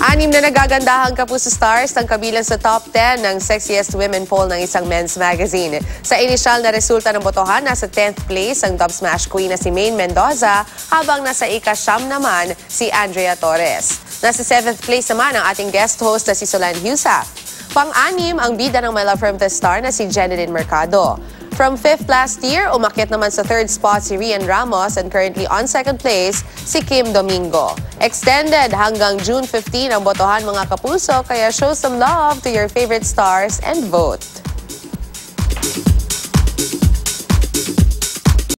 Anim na nagagandahang kapuso stars ang kabilang sa top 10 ng Sexiest Women poll ng isang men's magazine. Sa inisyal na resulta ng botohan, nasa 10th place ang Dub Smash Queen na si Maine Mendoza, habang nasa ika-9 naman si Andrea Torres. Nasa 7th place naman ang ating guest host na si Solan Husa. Pang-anim ang bida ng My Love from the Star na si Jeneline Mercado. From 5th last year, umakyat naman sa 3rd spot si Rian Ramos, and currently on 2nd place si Kim Domingo. Extended hanggang June 15 ang botohan mga kapuso, kaya show some love to your favorite stars and vote.